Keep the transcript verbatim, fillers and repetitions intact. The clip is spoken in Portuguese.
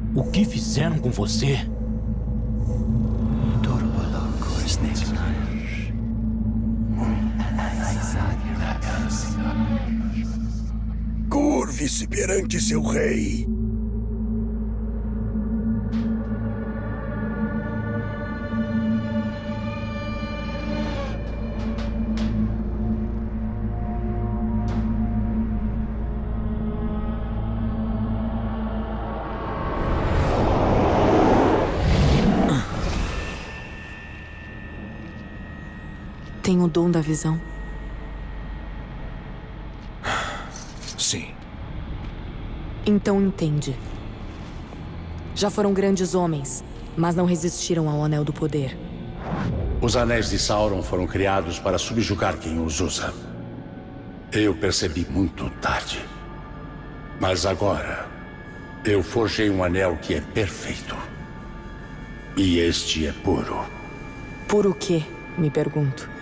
O que fizeram com você? Curve-se perante seu rei. Tem o dom da visão? Sim. Então entende. Já foram grandes homens, mas não resistiram ao Anel do Poder. Os Anéis de Sauron foram criados para subjugar quem os usa. Eu percebi muito tarde. Mas agora, eu forjei um anel que é perfeito. E este é puro. Puro o quê? Me pergunto.